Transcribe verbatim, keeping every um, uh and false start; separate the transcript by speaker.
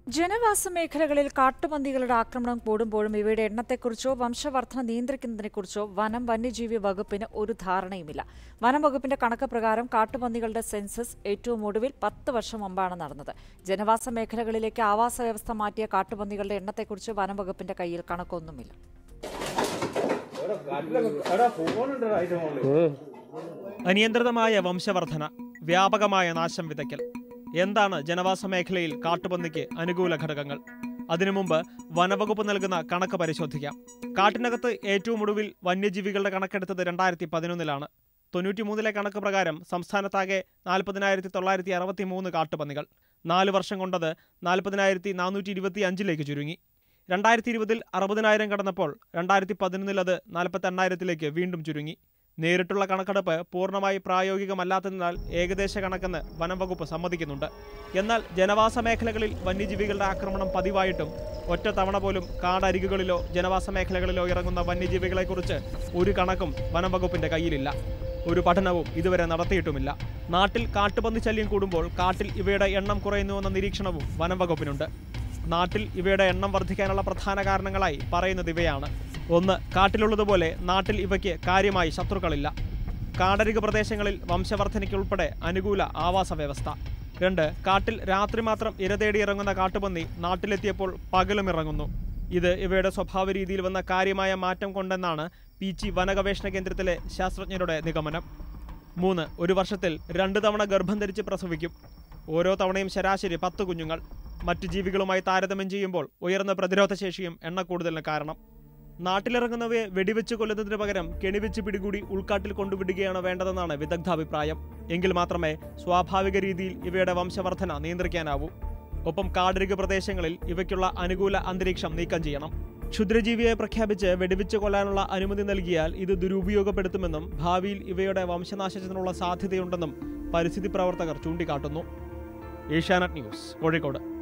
Speaker 1: ജനവാസ മേഖലകളിൽ കാട്ടുപന്നികളുടെ ആക്രമണം കൂടുമ്പോഴും ഇവയുടെ എണ്ണത്തെക്കുറിച്ചോ വംശവർധന നിയന്ത്രിക്കുന്നതിനെക്കുറിച്ചോ വനം വന്യജീവി വകുപ്പിന് ഒരു ധാരണയുമില്ല. വനം വകുപ്പിന്റെ കണക്ക് പ്രകാരം കാട്ടുപന്നികളുടെ സെൻസസ് ഏറ്റവും ഒടുവിൽ പത്ത് വർഷം മുമ്പാണ് നടന്നത്. ജനവാസ മേഖലകളിലേക്ക് ആവാസ വ്യവസ്ഥ മാറ്റിയ കാട്ടുപന്നികളുടെ എണ്ണത്തെക്കുറിച്ച് വനം വകുപ്പിന്റെ കയ്യിൽ കണക്കൊന്നുമില്ല.
Speaker 2: അനിയന്ത്രിതമായ വംശവർധന, വ്യാപകമായ നാശം വിതയ്ക്കൽ. എന്താണ് ജനവാസ മേഖലയിൽ കാട്ടുപന്നിക്ക് അനുകൂല ഘടകങ്ങൾ? അതിനു മുമ്പ് വനവകുപ്പ് നൽകുന്ന കണക്ക് പരിശോധിക്കാം. കാട്ടിനകത്ത് ഏറ്റവും ഒടുവിൽ വന്യജീവികളുടെ കണക്കെടുത്തത് രണ്ടായിരത്തി പതിനൊന്നിലാണ്. തൊണ്ണൂറ്റിമൂന്നിലെ കണക്ക് പ്രകാരം സംസ്ഥാനത്താകെ നാൽപ്പതിനായിരത്തി തൊള്ളായിരത്തി അറുപത്തി മൂന്ന് കാട്ടുപന്നികൾ. നാല് വർഷം കൊണ്ടത് നാൽപ്പതിനായിരത്തി നാനൂറ്റി ഇരുപത്തി അഞ്ചിലേക്ക് ചുരുങ്ങി. രണ്ടായിരത്തി ഇരുപതിൽ അറുപതിനായിരം കടന്നപ്പോൾ രണ്ടായിരത്തി പതിനൊന്നിൽ അത് നാൽപ്പത്തി എണ്ണായിരത്തിലേക്ക് വീണ്ടും ചുരുങ്ങി. നേരിട്ടുള്ള കണക്കെടുപ്പ് പൂർണ്ണമായി പ്രായോഗികമല്ലാത്തതിനാൽ ഏകദേശ കണക്കെന്ന് വനം വകുപ്പ് സമ്മതിക്കുന്നുണ്ട്. എന്നാൽ ജനവാസ മേഖലകളിൽ വന്യജീവികളുടെ ആക്രമണം പതിവായിട്ടും ഒറ്റ തവണ പോലും കാടരികുകളിലോ ജനവാസ മേഖലകളിലോ ഇറങ്ങുന്ന വന്യജീവികളെക്കുറിച്ച് ഒരു കണക്കും വനം വകുപ്പിന്റെ കയ്യിലില്ല. ഒരു പഠനവും ഇതുവരെ നടത്തിയിട്ടുമില്ല. നാട്ടിൽ കാട്ടുപന്നി ശല്യം കൂടുമ്പോൾ കാട്ടിൽ ഇവയുടെ എണ്ണം കുറയുന്നുവെന്ന നിരീക്ഷണവും വനം വകുപ്പിനുണ്ട്. നാട്ടിൽ ഇവയുടെ എണ്ണം വർദ്ധിക്കാനുള്ള പ്രധാന കാരണങ്ങളായി പറയുന്നത് ഇവയാണ്. ഒന്ന്, കാട്ടിലുള്ളതുപോലെ നാട്ടിൽ ഇവയ്ക്ക് കാര്യമായി ശത്രുക്കളില്ല. കാടരിക് പ്രദേശങ്ങളിൽ വംശവർദ്ധനയ്ക്കുൾപ്പെടെ അനുകൂല ആവാസ വ്യവസ്ഥ. രണ്ട്, കാട്ടിൽ രാത്രി മാത്രം ഇരതേടി ഇറങ്ങുന്ന കാട്ടുപന്നി നാട്ടിലെത്തിയപ്പോൾ പകലും ഇറങ്ങുന്നു. ഇത് ഇവയുടെ സ്വഭാവ രീതിയിൽ വന്ന കാര്യമായ മാറ്റം കൊണ്ടെന്നാണ് പീച്ചി വനഗവേഷണ കേന്ദ്രത്തിലെ ശാസ്ത്രജ്ഞരുടെ നിഗമനം. മൂന്ന്, ഒരു വർഷത്തിൽ രണ്ടു തവണ ഗർഭം ധരിച്ച് പ്രസവിക്കും. ഓരോ തവണയും ശരാശരി പത്ത് കുഞ്ഞുങ്ങൾ. മറ്റു ജീവികളുമായി താരതമ്യം ചെയ്യുമ്പോൾ ഉയർന്ന പ്രതിരോധശേഷിയും എണ്ണ കൂടുതലിന് കാരണം. നാട്ടിലിറങ്ങുന്നവയെ വെടിവെച്ച് കൊല്ലുന്നതിന് പകരം കെണിവെച്ച് പിടികൂടി ഉൾക്കാട്ടിൽ കൊണ്ടുവിടുകയാണ് വേണ്ടതെന്നാണ് വിദഗ്ധാഭിപ്രായം. എങ്കിൽ മാത്രമേ സ്വാഭാവിക രീതിയിൽ ഇവയുടെ വംശവർധന നിയന്ത്രിക്കാനാവൂ. ഒപ്പം കാടരിക് പ്രദേശങ്ങളിൽ ഇവയ്ക്കുള്ള അനുകൂല അന്തരീക്ഷം നീക്കം ചെയ്യണം. ക്ഷുദ്രജീവിയെ പ്രഖ്യാപിച്ച് വെടിവെച്ച് കൊല്ലാനുള്ള അനുമതി നൽകിയാൽ ഇത് ദുരുപയോഗപ്പെടുത്തുമെന്നും ഭാവിയിൽ ഇവയുടെ വംശനാശത്തിനുള്ള സാധ്യതയുണ്ടെന്നും പരിസ്ഥിതി പ്രവർത്തകർ ചൂണ്ടിക്കാട്ടുന്നു. ഏഷ്യാനെറ്റ് ന്യൂസ്, കോഴിക്കോട്.